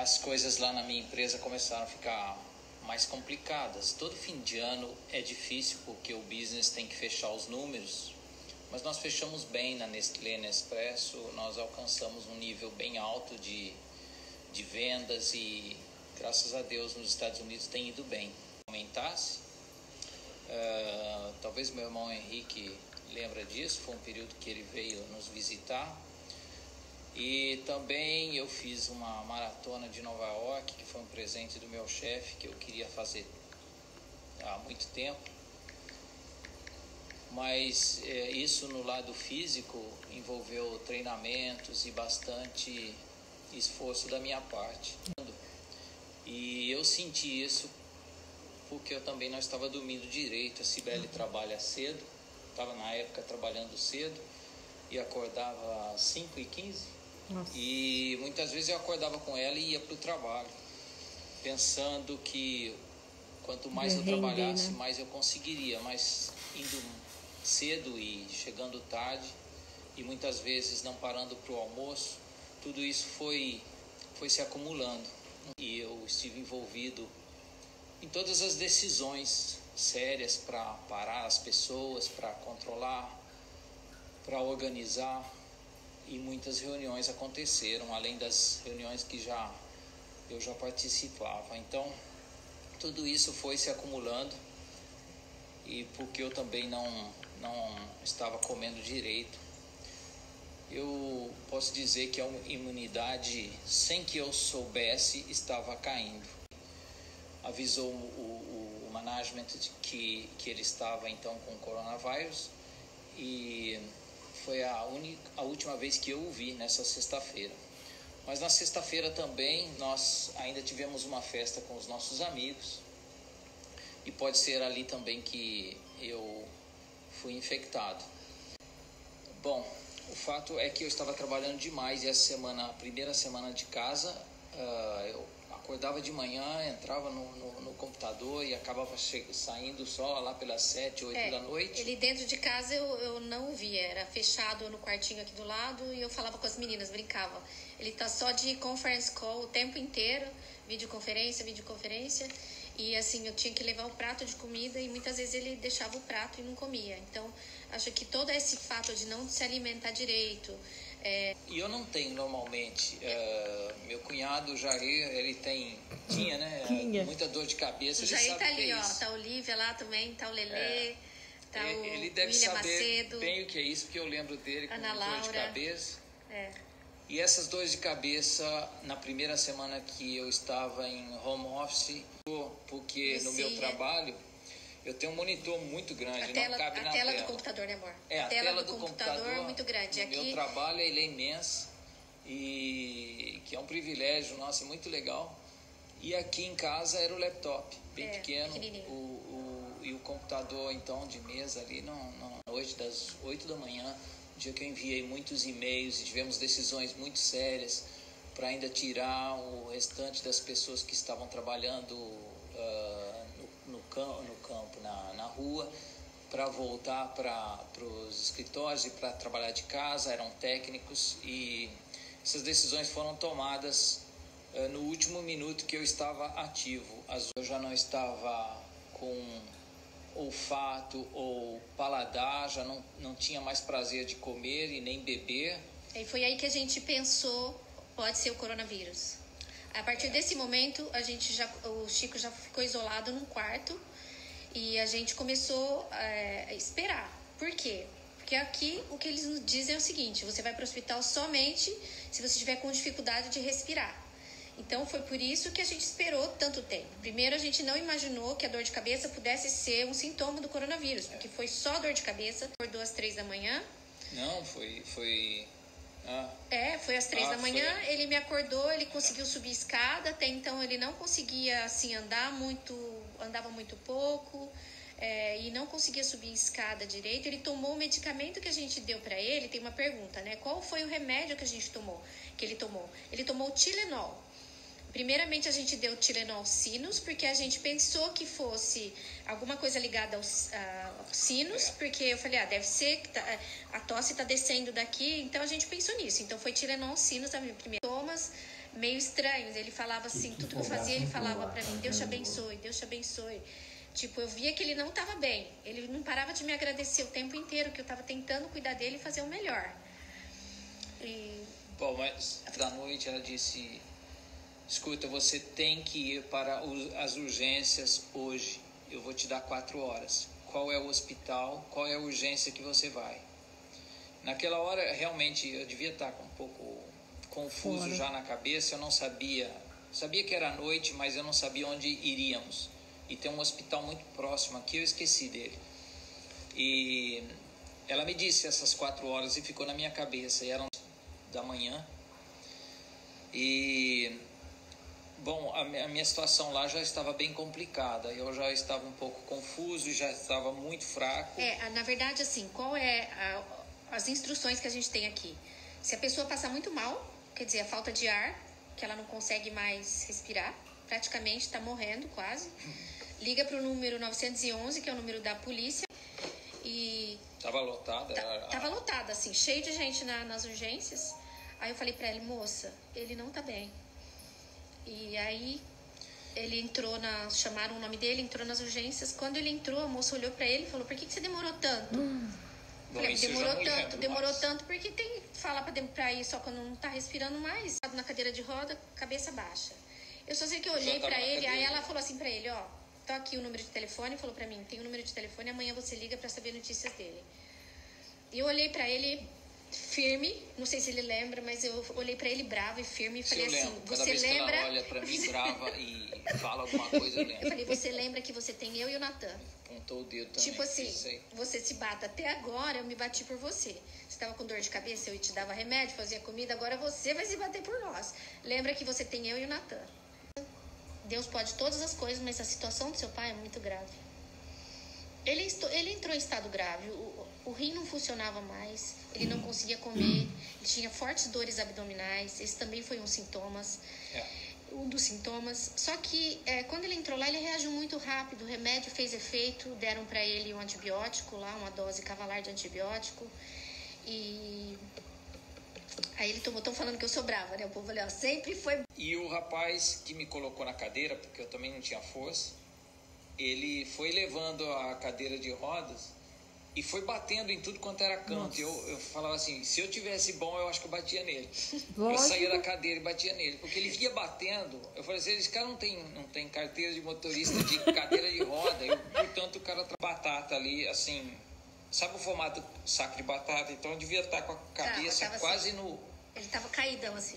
as coisas lá na minha empresa começaram a ficar mais complicadas. Todo fim de ano é difícil porque o business tem que fechar os números, mas nós fechamos bem na Nestlé Nespresso, nós alcançamos um nível bem alto de vendas e, graças a Deus, nos Estados Unidos tem ido bem. Aumentasse, talvez meu irmão Henrique lembra disso, foi um período que ele veio nos visitar. E também eu fiz uma maratona de Nova York, que foi um presente do meu chefe, que eu queria fazer há muito tempo. Mas isso no lado físico envolveu treinamentos e bastante esforço da minha parte. E eu senti isso porque eu também não estava dormindo direito. A Cibele trabalha cedo, estava na época trabalhando cedo e acordava às 5h15. Nossa. E muitas vezes eu acordava com ela e ia para o trabalho, pensando que quanto mais eu trabalhasse, né, mais eu conseguiria, mas indo cedo e chegando tarde e muitas vezes não parando para o almoço, tudo isso foi se acumulando e eu estive envolvido em todas as decisões sérias para parar as pessoas, para controlar, para organizar. E muitas reuniões aconteceram, além das reuniões que eu já participava. Então, tudo isso foi se acumulando e porque eu também não estava comendo direito. Eu posso dizer que a imunidade, sem que eu soubesse, estava caindo. Avisou o management de que ele estava então com coronavírus e foi a última vez que eu o vi nessa sexta-feira. Mas na sexta-feira também nós ainda tivemos uma festa com os nossos amigos e pode ser ali também que eu fui infectado. Bom, o fato é que eu estava trabalhando demais e essa semana, a primeira semana de casa, eu acordava de manhã, entrava no computador e acabava saindo só lá pelas 7, 8 da noite. Ele dentro de casa eu não via, era fechado no quartinho aqui do lado e eu falava com as meninas, brincava. Ele tá só de conference call o tempo inteiro, videoconferência. E assim, eu tinha que levar o prato de comida e muitas vezes ele deixava o prato e não comia. Então, acho que todo esse fato de não se alimentar direito... E eu não tenho normalmente. Meu cunhado, o Jair, ele tinha muita dor de cabeça. O Jair tá ali, ó, tá a Olivia lá também, tá o Lelê, tá o ele deve William saber Macedo, bem o que é isso, porque eu lembro dele com Ana dor Laura. de cabeça. E essas dores de cabeça, na primeira semana que eu estava em home office, porque no meu trabalho eu tenho um monitor muito grande, não cabe na tela. A tela do computador, né, amor? A tela do computador é muito grande. No meu trabalho ele é imenso e que é um privilégio, nossa, muito legal. E aqui em casa era o laptop, bem pequeno, e o computador então de mesa ali na noite das 8 da manhã, dia que eu enviei muitos e-mails e tivemos decisões muito sérias para ainda tirar o restante das pessoas que estavam trabalhando no campo, na rua, para voltar para os escritórios e para trabalhar de casa. Eram técnicos e essas decisões foram tomadas no último minuto que eu estava ativo. Eu já não estava com olfato ou paladar, já não tinha mais prazer de comer e nem beber. E foi aí que a gente pensou, pode ser o coronavírus. A partir desse momento, o Chico já ficou isolado num quarto e a gente começou a esperar. Por quê? Porque aqui o que eles nos dizem é o seguinte: você vai para o hospital somente se você estiver com dificuldade de respirar. Então foi por isso que a gente esperou tanto tempo. Primeiro, a gente não imaginou que a dor de cabeça pudesse ser um sintoma do coronavírus, porque foi só dor de cabeça. Acordou às 3 da manhã. Não, foi foi às 3 da manhã, ele me acordou, ele conseguiu subir escada, até então ele não conseguia assim andava muito pouco, e não conseguia subir escada direito. Ele tomou o medicamento que a gente deu para ele. Tem uma pergunta, né? Qual foi o remédio que ele tomou? Ele tomou o Tilenol. Primeiramente a gente deu Tilenol Sinus, porque a gente pensou que fosse alguma coisa ligada ao sinus, porque eu falei, deve ser que a tosse está descendo daqui, então a gente pensou nisso. Então foi Tilenol Sinus, primeiro sintomas, meio estranhos. Ele falava assim, tudo que eu fazia, ele falava pra mim, Deus te abençoe, Deus te abençoe. Tipo, eu via que ele não tava bem. Ele não parava de me agradecer o tempo inteiro, que eu tava tentando cuidar dele e fazer o melhor. Bom, mas da noite ela disse, escuta, você tem que ir para as urgências hoje. Eu vou te dar 4 horas. Qual é o hospital? Qual é a urgência que você vai? Naquela hora, realmente, eu devia estar com um pouco confuso já na cabeça. Eu não sabia. Sabia que era noite, mas eu não sabia onde iríamos. E tem um hospital muito próximo aqui, eu esqueci dele. E ela me disse essas 4 horas e ficou na minha cabeça. E eram da manhã. E... Bom, a minha situação lá já estava bem complicada. Eu já estava um pouco confuso, já estava muito fraco. Na verdade, assim, qual é as instruções que a gente tem aqui? Se a pessoa passar muito mal, quer dizer, a falta de ar, que ela não consegue mais respirar, praticamente está morrendo quase, liga para o número 911, que é o número da polícia, e... Estava lotada? Estava lotada, assim, cheio de gente nas urgências. Aí eu falei para ele, moça, ele não tá bem. E aí ele entrou chamaram o nome dele, entrou nas urgências. Quando ele entrou, a moça olhou pra ele e falou, por que você demorou tanto? Falei, demorou tanto porque tem que falar pra ir só quando não tá respirando mais. Na cadeira de roda, cabeça baixa. Eu só sei que eu olhei pra ele, aí ela falou assim pra ele, ó, tá aqui o número de telefone, falou pra mim, tem o número de telefone, amanhã você liga pra saber notícias dele. E eu olhei pra ele... firme, não sei se ele lembra, mas eu olhei pra ele bravo e firme e falei assim, você lembra? Ela olha pra mim brava e fala alguma coisa, eu lembro. Eu falei, você lembra que você tem eu e o Natan? Apontou o dedo também. Tipo assim, você se bata. Até agora eu me bati por você. Você tava com dor de cabeça, eu te dava remédio, fazia comida, agora você vai se bater por nós. Lembra que você tem eu e o Natan. Deus pode todas as coisas, mas a situação do seu pai é muito grave. Ele entrou em estado grave, o rim não funcionava mais, ele não conseguia comer, ele tinha fortes dores abdominais, esse também foi um dos sintomas. Só que quando ele entrou lá, ele reagiu muito rápido, o remédio fez efeito, deram para ele um antibiótico lá, uma dose cavalar de antibiótico, e aí ele tomou, estão falando que eu sou brava, né? O povo falou, sempre foi... E o rapaz que me colocou na cadeira, porque eu também não tinha força, ele foi levando a cadeira de rodas e foi batendo em tudo quanto era canto. Eu falava assim, se eu tivesse bom, eu acho que eu batia nele. Eu saía da cadeira e batia nele, porque ele via batendo. Eu falei assim, esse cara não tem carteira de motorista de cadeira de roda. Portanto, o cara batata ali, assim, sabe o formato do saco de batata? Então eu devia estar com a cabeça quase assim, no... Ele tava caídão assim.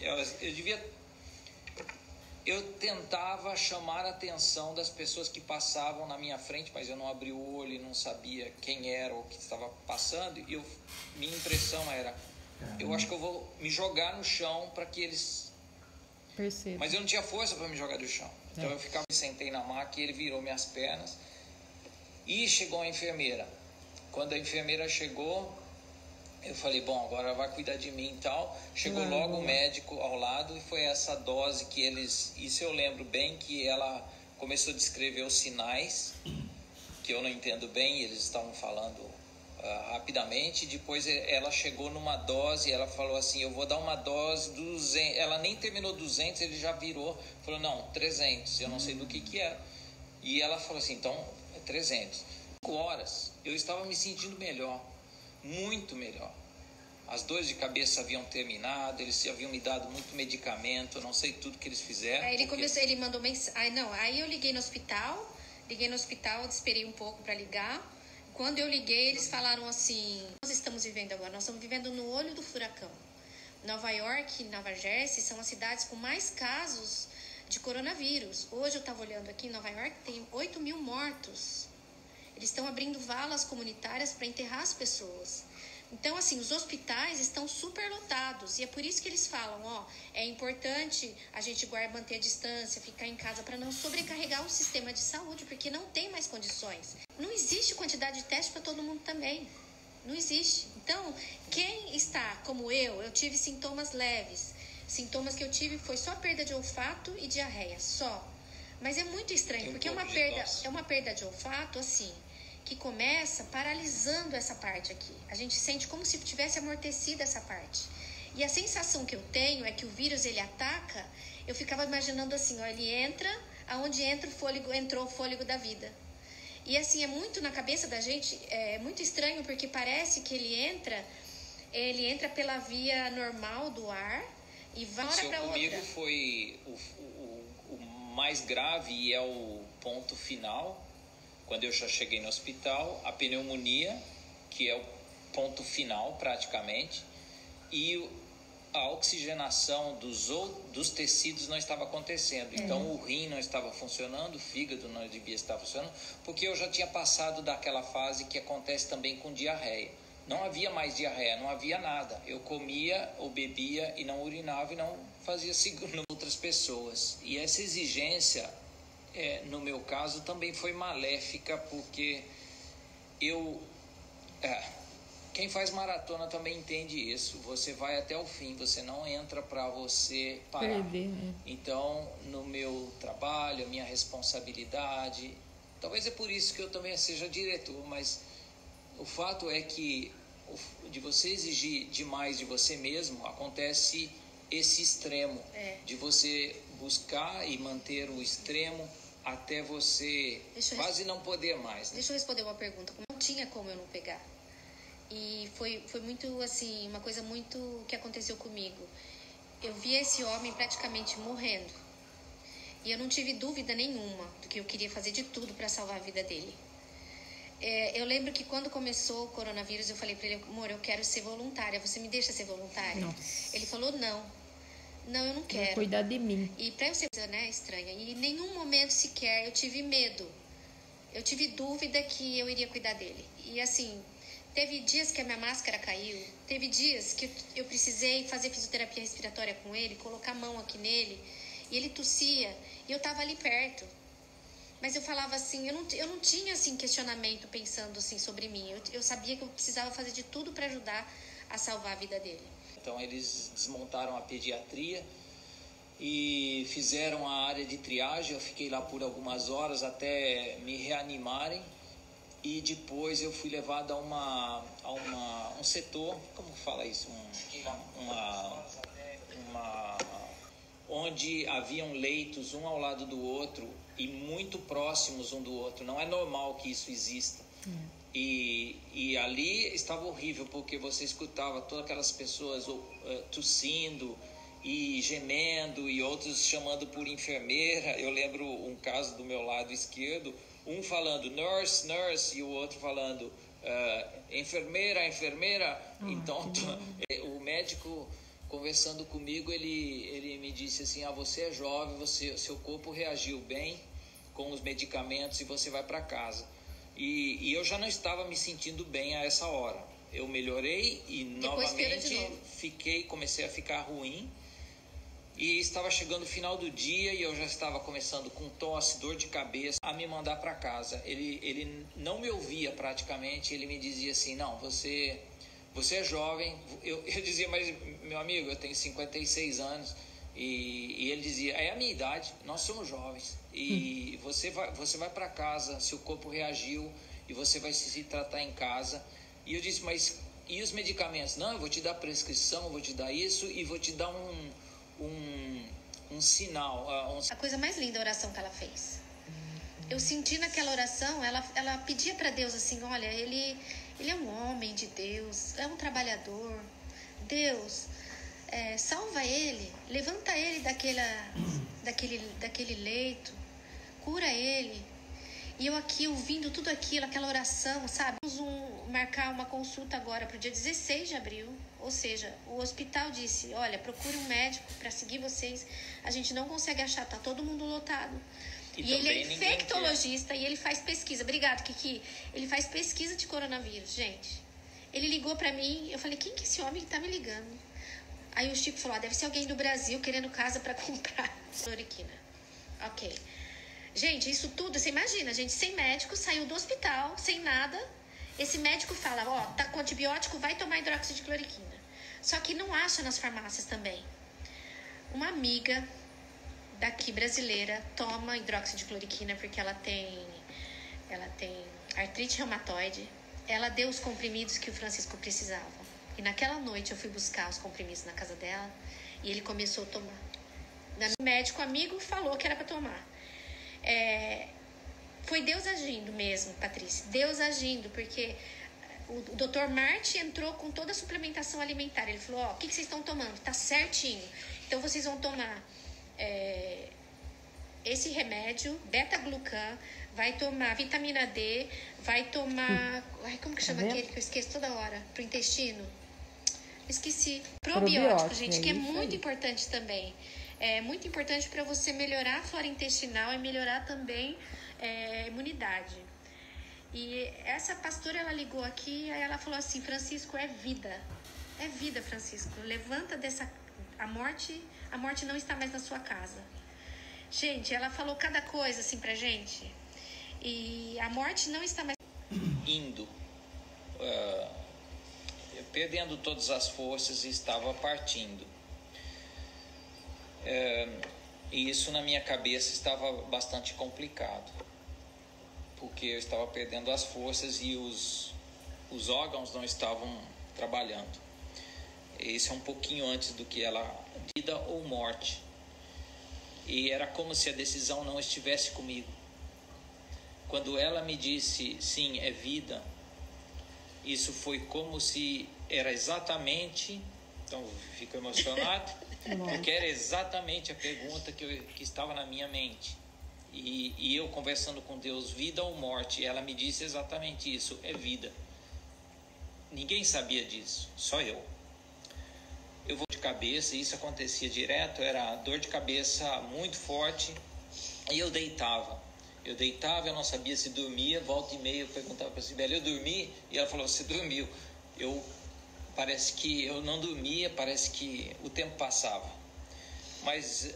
Eu tentava chamar a atenção das pessoas que passavam na minha frente, mas eu não abri o olho e não sabia quem era ou o que estava passando. E minha impressão era, eu acho que eu vou me jogar no chão para que eles percebam. Mas eu não tinha força para me jogar do chão. Então eu sentei na maca e ele virou minhas pernas. E chegou a enfermeira. Quando a enfermeira chegou, eu falei, bom, agora vai cuidar de mim e tal. Chegou logo o médico ao lado e foi essa dose que eles... Isso eu lembro bem, que ela começou a descrever os sinais, que eu não entendo bem, eles estavam falando rapidamente. Depois ela chegou numa dose, ela falou assim, eu vou dar uma dose 200. Ela nem terminou 200, ele já virou, falou, não, 300, eu não sei do que era. E ela falou assim, então, é 300. 5 horas, eu estava me sentindo melhor. Muito melhor. As dores de cabeça haviam terminado, eles haviam me dado muito medicamento, eu não sei tudo que eles fizeram. Aí ele mandou mensagem. Aí eu liguei no hospital, esperei um pouco para ligar. Quando eu liguei, eles falaram assim: nós estamos vivendo agora, nós estamos vivendo no olho do furacão. Nova York e Nova Jersey são as cidades com mais casos de coronavírus. Hoje eu estava olhando aqui, em Nova York tem 8.000 mortos. Eles estão abrindo valas comunitárias para enterrar as pessoas. Então, assim, os hospitais estão super lotados. E é por isso que eles falam, é importante a gente manter a distância, ficar em casa para não sobrecarregar o sistema de saúde, porque não tem mais condições. Não existe quantidade de teste para todo mundo também. Não existe. Então, quem está como eu tive sintomas leves. Sintomas que eu tive foi só perda de olfato e diarreia, só. Mas é muito estranho, porque é uma perda de olfato, assim, que começa paralisando essa parte aqui. A gente sente como se tivesse amortecido essa parte. E a sensação que eu tenho é que o vírus, ele ataca, eu ficava imaginando assim, ó, ele entra, aonde entra o fôlego, entrou o fôlego da vida. E assim, é muito na cabeça da gente, é muito estranho, porque parece que ele entra pela via normal do ar e vai para outra. Comigo foi o mais grave e é o ponto final, quando eu já cheguei no hospital, a pneumonia, que é o ponto final praticamente, e a oxigenação dos tecidos não estava acontecendo. Então o rim não estava funcionando, o fígado não devia estar funcionando, porque eu já tinha passado daquela fase que acontece também com diarreia. Não havia mais diarreia, não havia nada. Eu comia ou bebia e não urinava e não fazia segundo outras pessoas. E essa exigência, no meu caso, também foi maléfica, porque quem faz maratona também entende isso. Você vai até o fim, você não entra para você parar. Perder, né? Então, no meu trabalho, a minha responsabilidade, talvez é por isso que eu também seja diretor, mas o fato é que de você exigir demais de você mesmo, acontece esse extremo, de você buscar e manter o extremo até você quase não poder mais. Né? Deixa eu responder uma pergunta. Não tinha como eu não pegar. E foi muito, assim, uma coisa muito que aconteceu comigo. Eu vi esse homem praticamente morrendo. E eu não tive dúvida nenhuma do que eu queria fazer de tudo para salvar a vida dele. Eu lembro que quando começou o coronavírus, eu falei para ele, amor, eu quero ser voluntária. Você me deixa ser voluntária? Nossa. Ele falou, não. Não, eu não quero. Vai cuidar de mim. E para eu ser, né, estranha. E em nenhum momento sequer eu tive medo. Eu tive dúvida que eu iria cuidar dele. E assim... Teve dias que a minha máscara caiu, teve dias que eu precisei fazer fisioterapia respiratória com ele, colocar a mão aqui nele, e ele tossia, e eu estava ali perto. Mas eu falava assim, eu não tinha assim, questionamento pensando assim, sobre mim, eu sabia que eu precisava fazer de tudo para ajudar a salvar a vida dele. Então eles desmontaram a pediatria e fizeram a área de triagem, eu fiquei lá por algumas horas até me reanimarem. E depois eu fui levado a um setor, como fala isso? Onde haviam leitos um ao lado do outro e muito próximos um do outro. Não é normal que isso exista. E ali estava horrível, porque você escutava todas aquelas pessoas tossindo e gemendo e outros chamando por enfermeira. Eu lembro um caso do meu lado esquerdo, um falando nurse, nurse, e o outro falando enfermeira, enfermeira. Então, o médico conversando comigo, ele me disse assim, você é jovem, seu corpo reagiu bem com os medicamentos e você vai para casa. E eu já não estava me sentindo bem a essa hora. Eu melhorei e depois novamente comecei a ficar ruim. E estava chegando o final do dia e eu já estava começando com tosse, dor de cabeça, a me mandar para casa. Ele não me ouvia praticamente, ele me dizia assim, não, você é jovem. Eu dizia, mas meu amigo, eu tenho 56 anos. E ele dizia, é a minha idade, nós somos jovens. E você vai para casa, seu corpo reagiu e você vai se tratar em casa. E eu disse, mas e os medicamentos? Não, eu vou te dar prescrição, eu vou te dar isso e vou te dar um sinal. A coisa mais linda a oração que ela fez. Eu senti naquela oração, ela pedia para Deus assim, olha, ele é um homem de Deus, é um trabalhador. Deus, salva ele, levanta ele daquele leito, cura ele. E eu aqui ouvindo tudo aquilo, aquela oração, sabe? Vamos marcar uma consulta agora para o dia 16 de abril. Ou seja, o hospital disse, olha, procure um médico para seguir vocês. A gente não consegue achar, tá todo mundo lotado. E ele é infectologista e ele faz pesquisa. Obrigado, Kiki. Ele faz pesquisa de coronavírus, gente. Ele ligou para mim, eu falei, quem que é esse homem que tá me ligando? Aí o Chico falou, deve ser alguém do Brasil querendo casa para comprar cloriquina. Ok. Gente, isso tudo, você imagina, a gente sem médico, saiu do hospital, sem nada. Esse médico fala, tá com antibiótico, vai tomar hidróxido de cloriquina. Só que não acha nas farmácias também. Uma amiga daqui brasileira toma hidróxido de cloriquina porque ela tem artrite reumatoide. Ela deu os comprimidos que o Francisco precisava. E naquela noite eu fui buscar os comprimidos na casa dela e ele começou a tomar. O médico amigo falou que era para tomar. Foi Deus agindo mesmo, Patrícia. Deus agindo, porque o Dr. Marty entrou com toda a suplementação alimentar. Ele falou, ó, o que vocês estão tomando? Tá certinho. Então vocês vão tomar esse remédio, beta-glucan, vai tomar vitamina D, vai tomar... como que chama aquele que eu esqueço toda hora? Pro intestino? Esqueci. Probiótico, gente, que é muito importante também. É muito importante para você melhorar a flora intestinal e melhorar também a imunidade. E essa pastora, ela ligou aqui, aí ela falou assim, Francisco, é vida. É vida, Francisco. Levanta dessa... A morte não está mais na sua casa. Gente, ela falou cada coisa assim pra gente. E a morte não está mais... Indo. Perdendo todas as forças e estava partindo. E isso na minha cabeça estava bastante complicado. Porque eu estava perdendo as forças e os órgãos não estavam trabalhando. Esse é um pouquinho antes do que ela... Vida ou morte. E era como se a decisão não estivesse comigo. Quando ela me disse, sim, é vida, isso foi como se era exatamente... Então, fico emocionado, porque era exatamente a pergunta que estava na minha mente. E eu conversando com Deus, vida ou morte, ela me disse exatamente isso, é vida. Ninguém sabia disso, só eu. Eu vou de cabeça, e isso acontecia direto, era dor de cabeça muito forte, e eu deitava, eu não sabia se dormia, volta e meia eu perguntava para a Sibeli, eu dormi? E ela falou, você dormiu. Parece que eu não dormia, parece que o tempo passava. Mas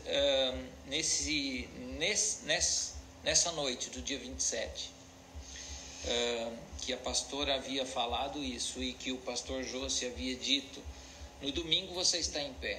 nessa noite do dia 27, que a pastora havia falado isso e que o pastor José havia dito, no domingo você está em pé.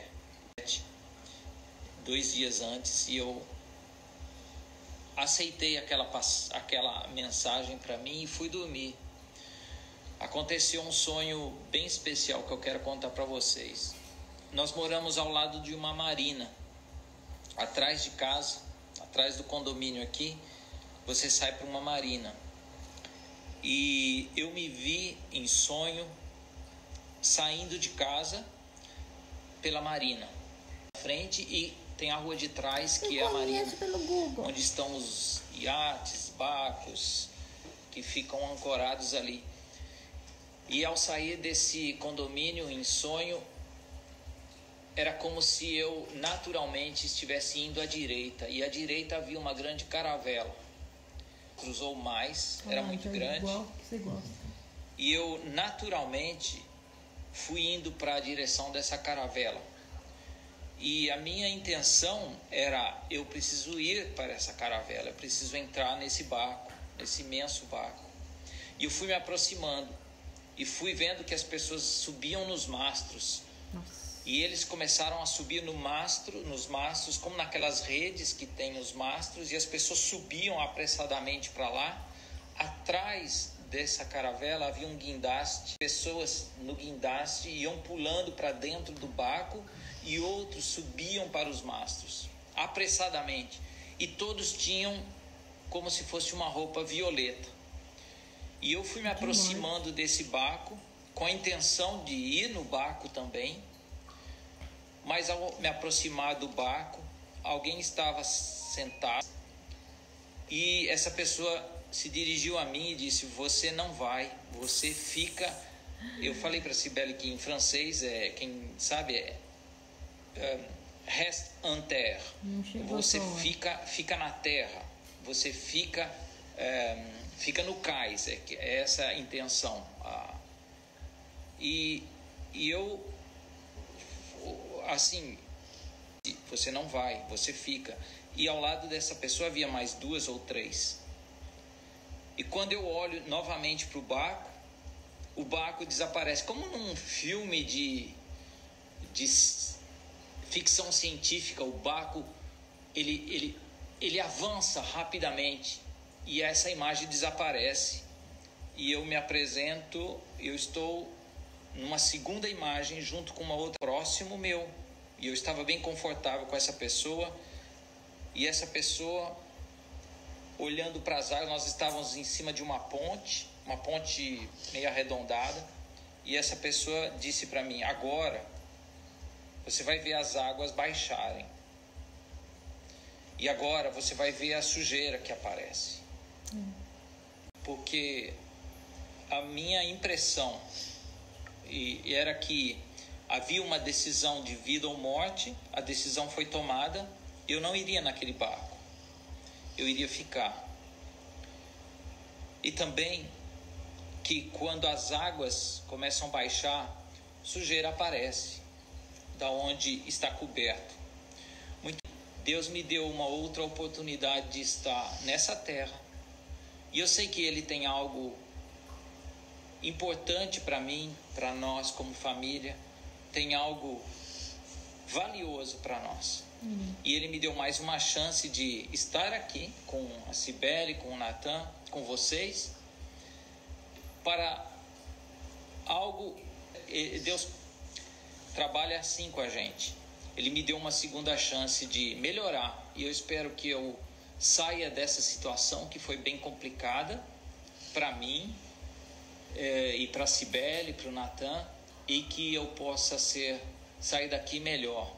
2 dias antes, e eu aceitei aquela mensagem para mim e fui dormir. Aconteceu um sonho bem especial que eu quero contar para vocês. Nós moramos ao lado de uma marina, atrás de casa, atrás do condomínio aqui, você sai para uma marina. E eu me vi em sonho saindo de casa pela marina, na frente, e tem a rua de trás que é a marina, onde estão os iates, barcos que ficam ancorados ali. E ao sair desse condomínio em sonho, era como se eu naturalmente estivesse indo à direita, e à direita havia uma grande caravela. Cruzou mais, era muito grande. Igual que você gosta. E eu naturalmente fui indo para a direção dessa caravela. E a minha intenção era, eu preciso ir para essa caravela, eu preciso entrar nesse barco, nesse imenso barco. E eu fui me aproximando e fui vendo que as pessoas subiam nos mastros. Nossa. E eles começaram a subir nos mastros, como naquelas redes que tem os mastros, e as pessoas subiam apressadamente para lá. Atrás dessa caravela havia um guindaste, pessoas no guindaste iam pulando para dentro do barco e outros subiam para os mastros, apressadamente. E todos tinham como se fosse uma roupa violeta. E eu fui me aproximando desse barco com a intenção de ir no barco também. Mas ao me aproximar do barco, alguém estava sentado e essa pessoa se dirigiu a mim e disse, você não vai, você fica... Eu falei para a Sibeli que em francês, quem sabe, reste en terre. Você fica na terra, você fica no cais, é essa a intenção. E eu... assim, você não vai, você fica. E ao lado dessa pessoa havia mais 2 ou 3. E quando eu olho novamente para o barco desaparece. Como num filme de ficção científica, o barco ele avança rapidamente e essa imagem desaparece. E eu me apresento, eu estou numa segunda imagem, junto com uma outra próximo meu. E eu estava bem confortável com essa pessoa. E essa pessoa, olhando para as águas, nós estávamos em cima de uma ponte meio arredondada. E essa pessoa disse para mim: agora você vai ver as águas baixarem. E agora você vai ver a sujeira que aparece. Porque a minha impressão era que havia uma decisão de vida ou morte, a decisão foi tomada, eu não iria naquele barco, eu iria ficar. E também que quando as águas começam a baixar, sujeira aparece, da onde está coberto. Deus me deu uma outra oportunidade de estar nessa terra, e eu sei que Ele tem algo importante para mim, para nós como família, tem algo valioso para nós. E Ele me deu mais uma chance de estar aqui com a Cibele, com o Natan, com vocês, para algo. Deus trabalha assim com a gente. Ele me deu uma segunda chance de melhorar, e eu espero que eu saia dessa situação que foi bem complicada para mim, e para a Cibele, para o Natan, e que eu possa sair daqui melhor.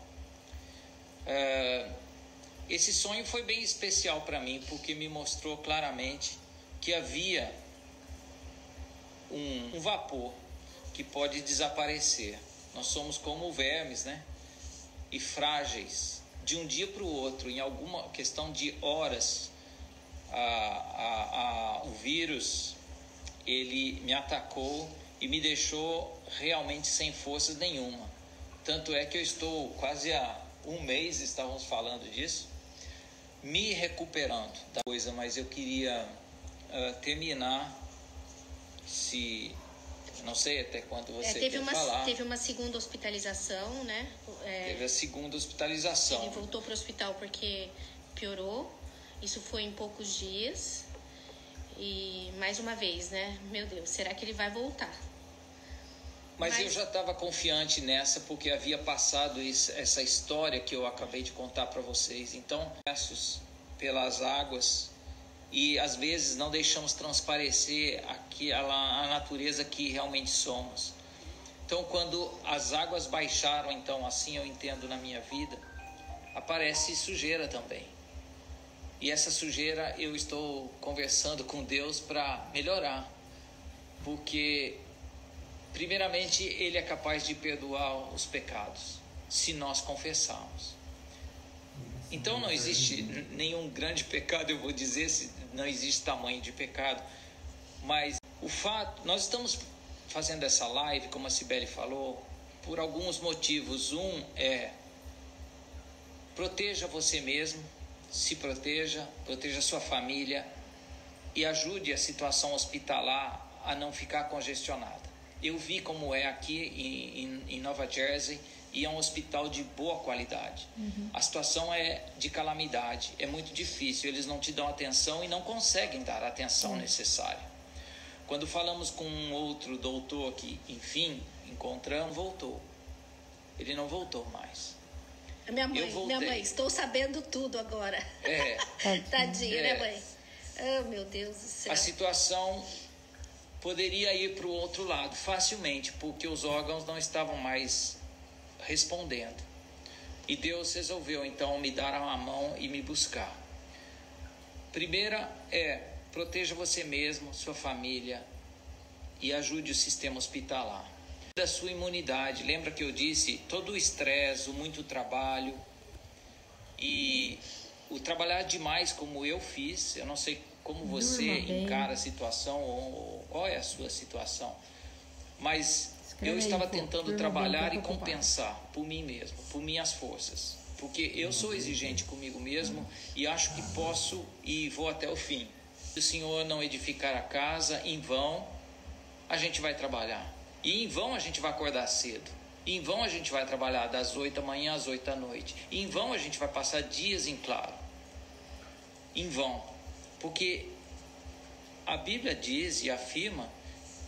Esse sonho foi bem especial para mim, porque me mostrou claramente que havia um vapor que pode desaparecer. Nós somos como vermes, né? E frágeis, de um dia para o outro, em alguma questão de horas, o vírus, ele me atacou e me deixou realmente sem forças nenhuma. Tanto é que eu estou quase há um mês, estávamos falando disso, me recuperando da coisa, mas eu queria terminar, não sei até quando você quer falar. Teve uma segunda hospitalização, né? Teve a segunda hospitalização. Ele voltou para o hospital porque piorou. Isso foi em poucos dias. E mais uma vez, né? Meu Deus, será que ele vai voltar? Mas eu já estava confiante nessa, porque havia passado essa história que eu acabei de contar para vocês. Então, passos pelas águas, e às vezes não deixamos transparecer a natureza que realmente somos. Então, quando as águas baixaram, então, assim eu entendo na minha vida, aparece sujeira também. E essa sujeira eu estou conversando com Deus para melhorar. Porque, primeiramente, Ele é capaz de perdoar os pecados, se nós confessarmos. Então não existe nenhum grande pecado, eu vou dizer, se não existe tamanho de pecado. Mas o fato, nós estamos fazendo essa live, como a Cibele falou, por alguns motivos. Um é: proteja você mesmo, se proteja sua família e ajude a situação hospitalar a não ficar congestionada. Eu vi como é aqui em Nova Jersey, e é um hospital de boa qualidade. A situação é de calamidade, é muito difícil, eles não te dão atenção e não conseguem dar a atenção necessária. Quando falamos com um outro doutor que, enfim, encontramos, voltou. Ele não voltou mais. Minha mãe, estou sabendo tudo agora. Tadinha, né, mãe? Oh, meu Deus do céu. A situação poderia ir para o outro lado facilmente, porque os órgãos não estavam mais respondendo. E Deus resolveu então me dar a mão e me buscar. Primeira proteja você mesmo, sua família, e ajude o sistema hospitalar. Da sua imunidade, lembra que eu disse, todo o estresse, muito trabalho, e o trabalhar demais como eu fiz, eu não sei como você encara a situação, ou qual é a sua situação, mas eu estava tentando trabalhar e compensar por mim mesmo, por minhas forças, porque eu sou exigente comigo mesmo e acho que posso e vou até o fim. Se o Senhor não edificar a casa, em vão a gente vai trabalhar, e em vão a gente vai acordar cedo, e em vão a gente vai trabalhar das 8 da manhã às 8 da noite, e em vão a gente vai passar dias em claro, em vão, porque a Bíblia diz e afirma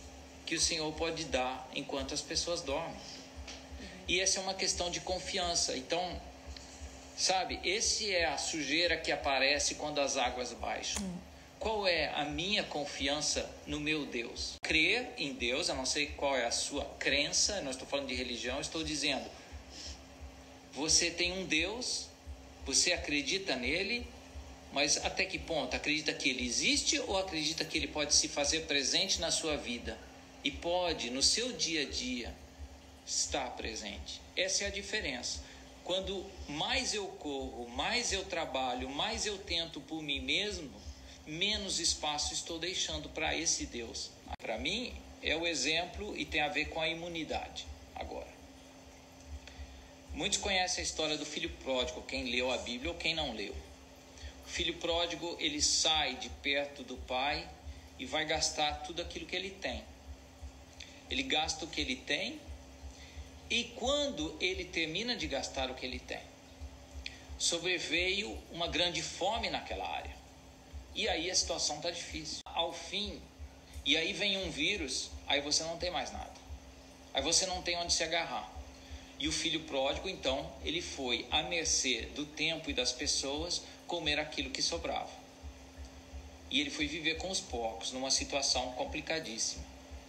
que o Senhor pode dar enquanto as pessoas dormem. E essa é uma questão de confiança. Então, sabe, esse é a sujeira que aparece quando as águas baixam. Qual é a minha confiança no meu Deus? Crer em Deus, eu não sei qual é a sua crença, eu não estou falando de religião, eu estou dizendo, você tem um Deus, você acredita nele, mas até que ponto? Acredita que ele existe ou acredita que ele pode se fazer presente na sua vida? E pode, no seu dia a dia, estar presente. Essa é a diferença. Quando mais eu corro, mais eu trabalho, mais eu tento por mim mesmo, menos espaço estou deixando para esse Deus. Para mim, é o exemplo e tem a ver com a imunidade. Agora, muitos conhecem a história do filho pródigo, quem leu a Bíblia ou quem não leu. O filho pródigo, ele sai de perto do pai e vai gastar tudo aquilo que ele tem. Ele gasta o que ele tem e quando ele termina de gastar o que ele tem, sobreveio uma grande fome naquela área. E aí a situação está difícil. Ao fim, e aí vem um vírus, aí você não tem mais nada. Aí você não tem onde se agarrar. E o filho pródigo, então, ele foi à mercê do tempo e das pessoas comer aquilo que sobrava. E ele foi viver com os porcos, numa situação complicadíssima.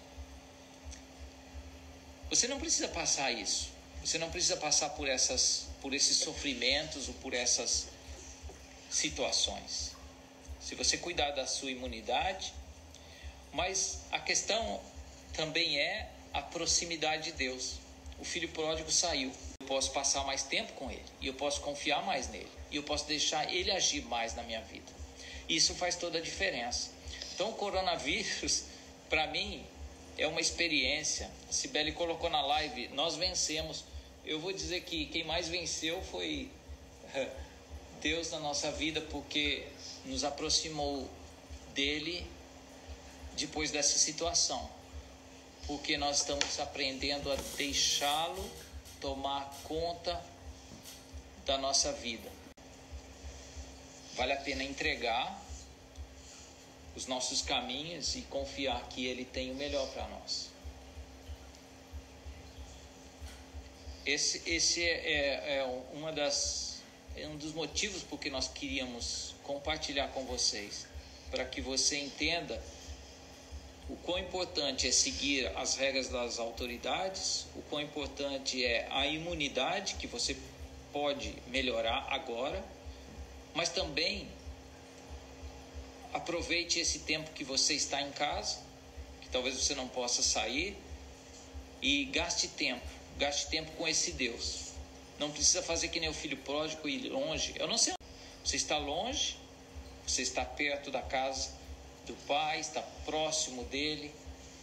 Você não precisa passar isso. Você não precisa passar por esses sofrimentos ou por essas situações. Se você cuidar da sua imunidade, mas a questão também é a proximidade de Deus. O filho pródigo saiu. Eu posso passar mais tempo com ele. E eu posso confiar mais nele. E eu posso deixar ele agir mais na minha vida. Isso faz toda a diferença. Então o coronavírus, para mim, é uma experiência. A Cibele colocou na live, nós vencemos. Eu vou dizer que quem mais venceu foi Deus na nossa vida, porque nos aproximou dele depois dessa situação. Porque nós estamos aprendendo a deixá-lo tomar conta da nossa vida. Vale a pena entregar os nossos caminhos e confiar que ele tem o melhor para nós. Esse é um dos motivos por que nós queríamos compartilhar com vocês, para que você entenda o quão importante é seguir as regras das autoridades, o quão importante é a imunidade que você pode melhorar agora, mas também aproveite esse tempo que você está em casa, que talvez você não possa sair, e gaste tempo com esse Deus. Não precisa fazer que nem o filho pródigo e ir longe. Eu não sei. Você está longe, você está perto da casa do pai, está próximo dele.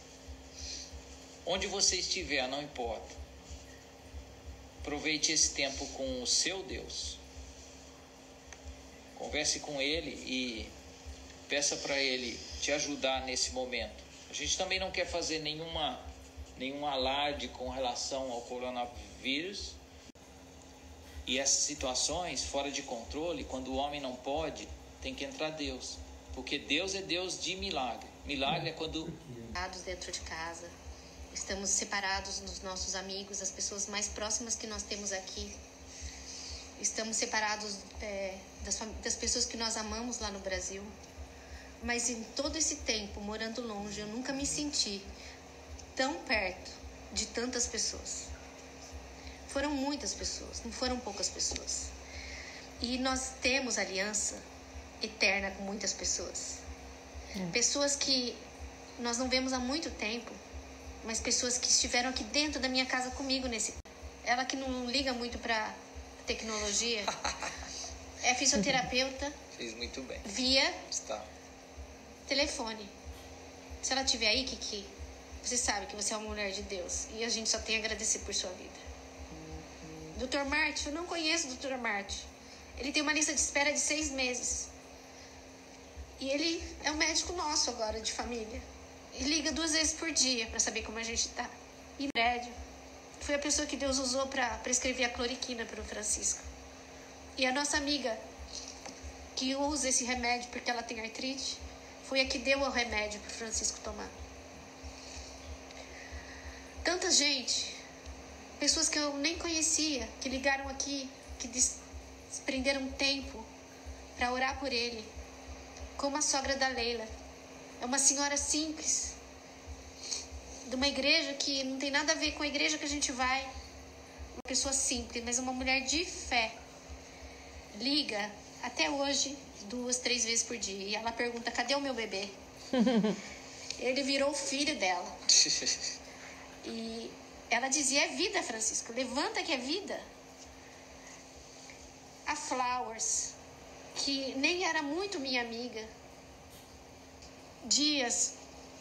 Onde você estiver, não importa. Aproveite esse tempo com o seu Deus. Converse com ele e peça para ele te ajudar nesse momento. A gente também não quer fazer nenhum alarde com relação ao coronavírus. E essas situações fora de controle, quando o homem não pode, tem que entrar Deus. Porque Deus é Deus de milagre. Milagre é quando... Dentro de casa. Estamos separados dos nossos amigos, das pessoas mais próximas que nós temos aqui. Estamos separados das pessoas que nós amamos lá no Brasil. Mas em todo esse tempo, morando longe, eu nunca me senti tão perto de tantas pessoas. Foram muitas pessoas, não foram poucas pessoas. E nós temos aliança eterna com muitas pessoas. Pessoas que nós não vemos há muito tempo, mas pessoas que estiveram aqui dentro da minha casa comigo nesse... Ela que não liga muito para tecnologia, é fisioterapeuta. Fez muito bem. Via Está. telefone. Se ela estiver aí, Kiki, você sabe que você é uma mulher de Deus. E a gente só tem a agradecer por sua vida. Dr. Martin, eu não conheço o Dr. Martin. Ele tem uma lista de espera de 6 meses. E ele é um médico nosso agora, de família. E liga 2 vezes por dia para saber como a gente tá. E médio. Foi a pessoa que Deus usou para prescrever a cloriquina para o Francisco. E a nossa amiga, que usa esse remédio porque ela tem artrite, foi a que deu o remédio para o Francisco tomar. tanta gente, pessoas que eu nem conhecia, que ligaram aqui, que desprenderam tempo para orar por ele, como a sogra da Leila. É uma senhora simples, de uma igreja que não tem nada a ver com a igreja que a gente vai. Uma pessoa simples, mas uma mulher de fé. Liga até hoje 2, 3 vezes por dia. E ela pergunta, cadê o meu bebê? Ele virou o filho dela. E ela dizia, é vida, Francisco. Levanta que é vida. A Flowers, que nem era muito minha amiga. Dias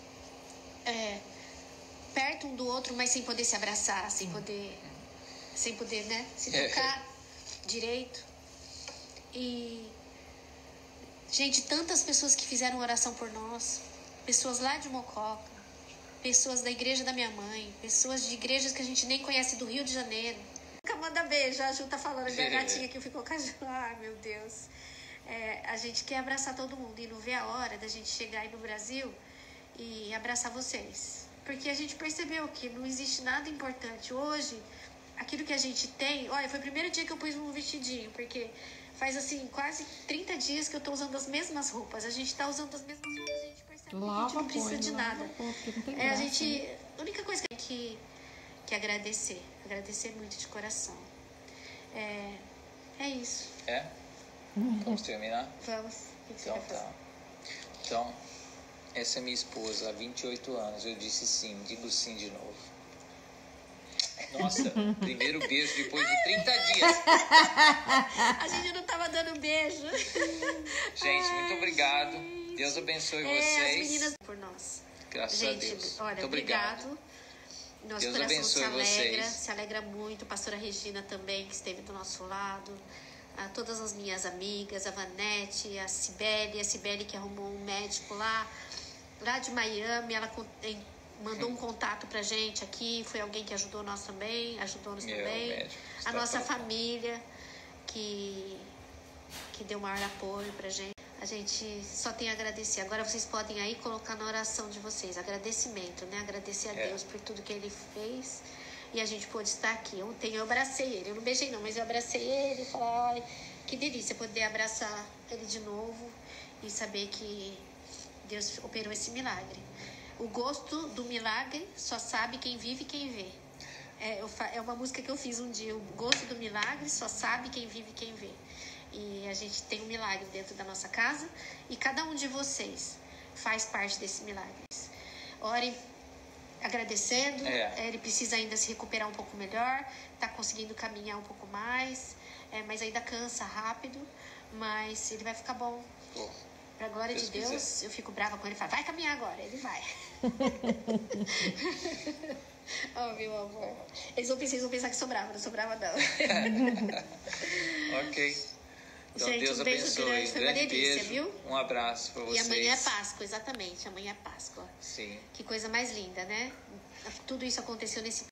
perto um do outro, mas sem poder se abraçar, sem poder, né, se tocar direito. E, gente, tantas pessoas que fizeram oração por nós, pessoas lá de Mococa, pessoas da igreja da minha mãe, pessoas de igrejas que a gente nem conhece do Rio de Janeiro. Nunca manda beijo, a Ju tá falando, minha gatinha que ficou com a Ju. Ai, meu Deus. A gente quer abraçar todo mundo e não vê a hora da gente chegar aí no Brasil e abraçar vocês. Porque a gente percebeu que não existe nada importante. Hoje, aquilo que a gente tem... Olha, foi o primeiro dia que eu pus um vestidinho, porque faz, assim, quase 30 dias que eu tô usando as mesmas roupas. A gente tá usando as mesmas roupas, a gente percebe que a gente não precisa de nada. A única coisa que tem que agradecer. Agradecer muito de coração. É isso. Vamos terminar? Vamos. O que você vai fazer? Então, essa é minha esposa há 28 anos. Eu disse sim, digo sim de novo. Nossa, primeiro beijo depois de 30 dias. A gente não tava dando beijo. Gente, muito obrigado. Deus abençoe vocês. As meninas por nós. Graças a Deus. Olha, muito obrigado. Nosso Deus coração abençoe vocês. Se alegra muito. A pastora Regina também, que esteve do nosso lado. A todas as minhas amigas, a Vanete, a Cibele que arrumou um médico lá de Miami. Ela mandou um contato pra gente aqui. Foi alguém que ajudou-nos também. A nossa família, que deu maior apoio pra gente. A gente só tem a agradecer. Agora vocês podem aí colocar na oração de vocês agradecimento, né? Agradecer a Deus por tudo que Ele fez. E a gente pôde estar aqui. Ontem eu abracei ele. Eu não beijei não, mas eu abracei ele e falei, ai, que delícia poder abraçar ele de novo e saber que Deus operou esse milagre. O gosto do milagre só sabe quem vive e quem vê. É uma música que eu fiz um dia. O gosto do milagre só sabe quem vive e quem vê. E a gente tem um milagre dentro da nossa casa e cada um de vocês faz parte desse milagre. Orem agradecendo. Ele precisa ainda se recuperar um pouco melhor, tá conseguindo caminhar um pouco mais, mas ainda cansa rápido, mas ele vai ficar bom. Pra glória de Deus, eu fico brava com ele e falo, vai caminhar agora, ele vai. Oh, meu amor. Eles vão pensar que sobrava, não sobrava não. Ok. Então, gente, Deus um beijo abençoe. grande, foi uma delícia, beijo, viu? Um abraço pra vocês. E amanhã é Páscoa, exatamente, amanhã é Páscoa. Sim. Que coisa mais linda, né? Tudo isso aconteceu nesse